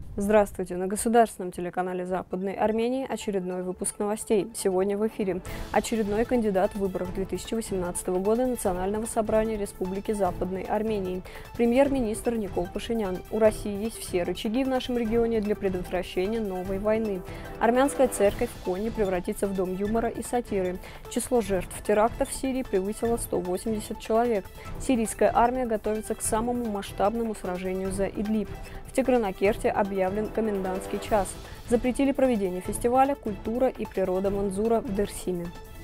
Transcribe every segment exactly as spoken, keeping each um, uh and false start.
Здравствуйте! На государственном телеканале Западной Армении очередной выпуск новостей. Сегодня в эфире очередной кандидат в выборах две тысячи восемнадцатого года Национального собрания Республики Западной Армении. Премьер-министр Никол Пашинян. У России есть все рычаги в нашем регионе для предотвращения новой войны. Армянская церковь в Кони превратится в дом юмора и сатиры. Число жертв терактов в Сирии превысило сто восемьдесят человек. Сирийская армия готовится к самому масштабному сражению за Идлиб. В Тигранакерте объявлен комендантский час. Запретили проведение фестиваля «Культура и природа Манзура» в Дерсиме.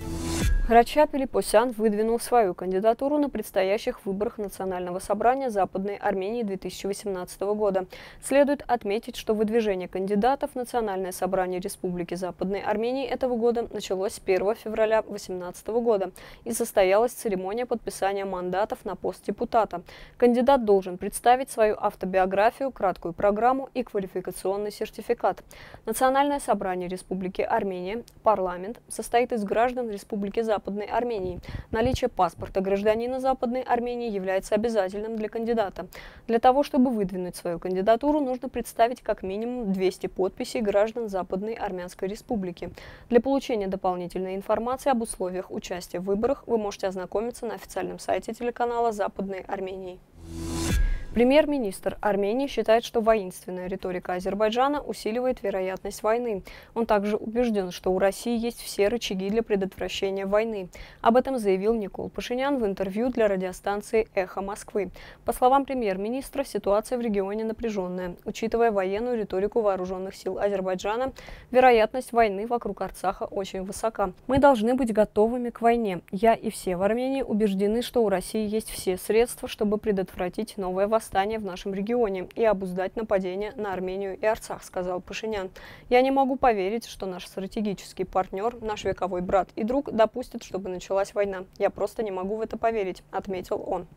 Рачаб Пелипосян выдвинул свою кандидатуру на предстоящих выборах Национального собрания Западной Армении две тысячи восемнадцатого года. Следует отметить, что выдвижение кандидатов в Национальное собрание Республики Западной Армении этого года началось с первого февраля две тысячи восемнадцатого года и состоялась церемония подписания мандатов на пост депутата. Кандидат должен представить свою автобиографию, краткую программу и квалификационный сертификат. Национальное собрание Республики Армения, парламент, состоит из граждан Республики Западной Западной Армении. Наличие паспорта гражданина Западной Армении является обязательным для кандидата. Для того, чтобы выдвинуть свою кандидатуру, нужно представить как минимум двести подписей граждан Западной Армянской Республики. Для получения дополнительной информации об условиях участия в выборах вы можете ознакомиться на официальном сайте телеканала Западной Армении. Премьер-министр Армении считает, что воинственная риторика Азербайджана усиливает вероятность войны. Он также убежден, что у России есть все рычаги для предотвращения войны. Об этом заявил Никол Пашинян в интервью для радиостанции «Эхо Москвы». По словам премьер-министра, ситуация в регионе напряженная. Учитывая военную риторику вооруженных сил Азербайджана, вероятность войны вокруг Арцаха очень высока. Мы должны быть готовыми к войне. Я и все в Армении убеждены, что у России есть все средства, чтобы предотвратить новое восстание в нашем регионе и обуздать нападение на Армению и Арцах, сказал Пашинян. Я не могу поверить, что наш стратегический партнер, наш вековой брат и друг допустит, чтобы началась война. Я просто не могу в это поверить, отметил он.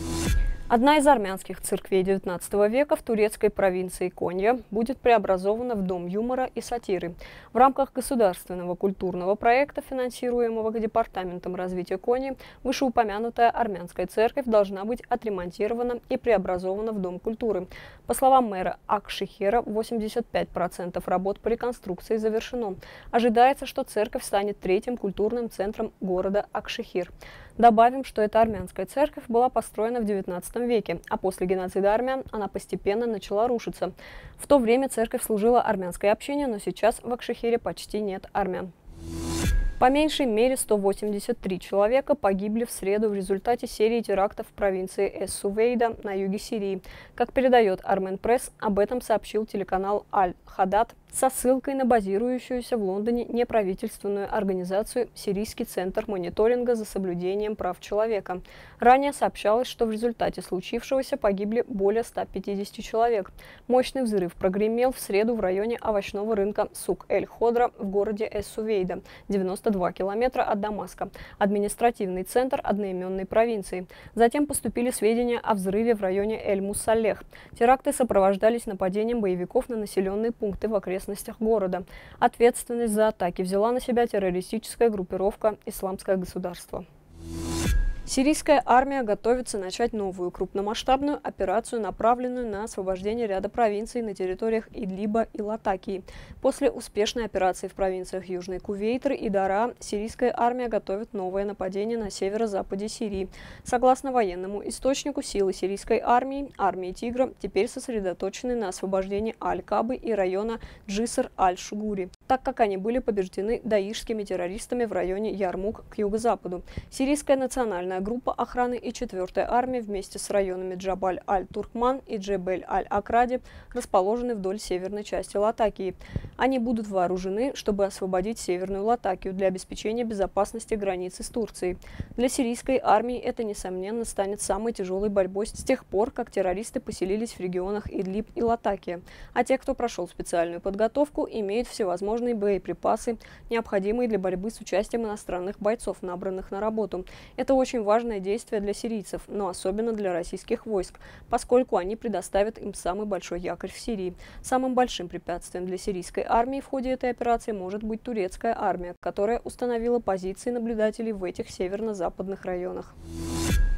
Одна из армянских церквей девятнадцатого века в турецкой провинции Конья будет преобразована в дом юмора и сатиры. В рамках государственного культурного проекта, финансируемого Департаментом развития Коньи, вышеупомянутая армянская церковь должна быть отремонтирована и преобразована в дом культуры. По словам мэра Акшихира, восемьдесят пять процентов работ по реконструкции завершено. Ожидается, что церковь станет третьим культурным центром города Акшихир. Добавим, что эта армянская церковь была построена в девятнадцатом веке, а после геноцида армян она постепенно начала рушиться. В то время церковь служила армянской общине, но сейчас в Акшихире почти нет армян. По меньшей мере сто восемьдесят три человека погибли в среду в результате серии терактов в провинции Эс-Сувейда на юге Сирии. Как передает Армен Пресс, об этом сообщил телеканал Аль-Хадад со ссылкой на базирующуюся в Лондоне неправительственную организацию «Сирийский центр мониторинга за соблюдением прав человека». Ранее сообщалось, что в результате случившегося погибли более ста пятидесяти человек. Мощный взрыв прогремел в среду в районе овощного рынка Сук-эль-Ходра в городе Эс-Сувейда, девяносто два километра от Дамаска, административный центр одноименной провинции. Затем поступили сведения о взрыве в районе Эль-Муссалех. Теракты сопровождались нападением боевиков на населенные пункты в окрестностях города. Ответственность за атаки взяла на себя террористическая группировка «Исламское государство». Сирийская армия готовится начать новую крупномасштабную операцию, направленную на освобождение ряда провинций на территориях Идлиба и Латакии. После успешной операции в провинциях Южный Кувейтр и Дара, сирийская армия готовит новое нападение на северо-западе Сирии. Согласно военному источнику, силы сирийской армии, армии Тигра, теперь сосредоточены на освобождении Аль-Кабы и района Джиср-аль-Шугури, так как они были побеждены даишскими террористами в районе Ярмук к юго-западу. Сирийская национальная группа охраны и четвёртая армия вместе с районами Джабаль-аль-Туркман и Джебель-аль-Акради расположены вдоль северной части Латакии. Они будут вооружены, чтобы освободить Северную Латакию для обеспечения безопасности границы с Турцией. Для сирийской армии это, несомненно, станет самой тяжелой борьбой с тех пор, как террористы поселились в регионах Идлиб и Латакия. А те, кто прошел специальную подготовку, имеют всевозможные боеприпасы, необходимые для борьбы с участием иностранных бойцов, набранных на работу. Это очень важное действие для сирийцев, но особенно для российских войск, поскольку они предоставят им самый большой якорь в Сирии. Самым большим препятствием для сирийской армии в ходе этой операции может быть турецкая армия, которая установила позиции наблюдателей в этих северно-западных районах.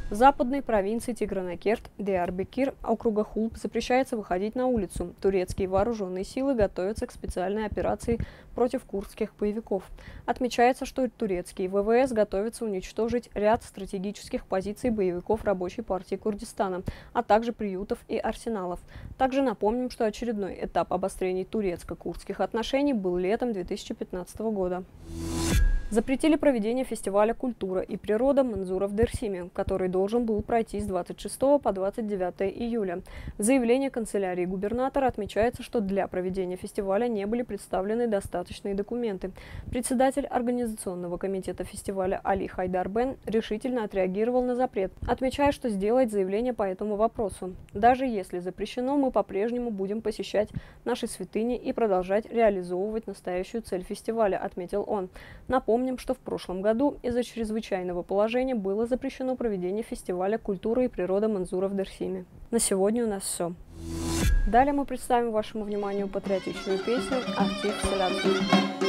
В западной провинции Тигранакерт, Диарбекир, округа Хулб запрещается выходить на улицу. Турецкие вооруженные силы готовятся к специальной операции против курдских боевиков. Отмечается, что турецкие ВВС готовятся уничтожить ряд стратегических позиций боевиков Рабочей партии Курдистана, а также приютов и арсеналов. Также напомним, что очередной этап обострения турецко-курдских отношений был летом две тысячи пятнадцатого года. Запретили проведение фестиваля «Культура и природа» Манзура в Дерсиме, который должен был пройти с двадцать шестого по двадцать девятое июля. В заявлении канцелярии губернатора отмечается, что для проведения фестиваля не были представлены достаточные документы. Председатель организационного комитета фестиваля Али Хайдар Бен решительно отреагировал на запрет, отмечая, что сделает заявление по этому вопросу. Даже если запрещено, мы по-прежнему будем посещать наши святыни и продолжать реализовывать настоящую цель фестиваля, отметил он. Напомним, Помним, что в прошлом году из-за чрезвычайного положения было запрещено проведение фестиваля «Культура и природа» Манзура в Дерсиме. На сегодня у нас все. Далее мы представим вашему вниманию патриотичную песню «Актив Саляцию».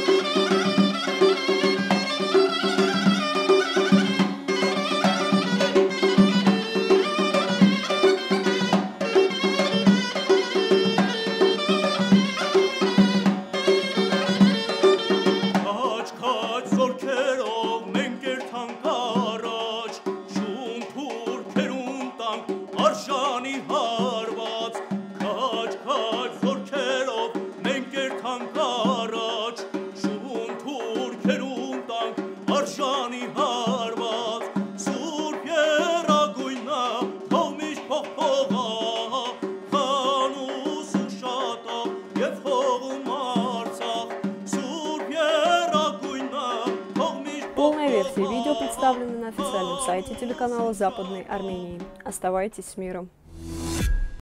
Полная версия видео представлена на официальном сайте телеканала Западной Армении. Оставайтесь с миром!